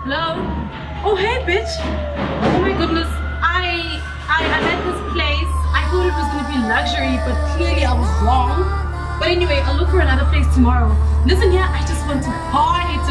Hello? Oh, hey, bitch. Oh my goodness. I met this place. I thought it was going to be luxury, but clearly I was wrong. But anyway, I'll look for another place tomorrow. Listen here, I just want to party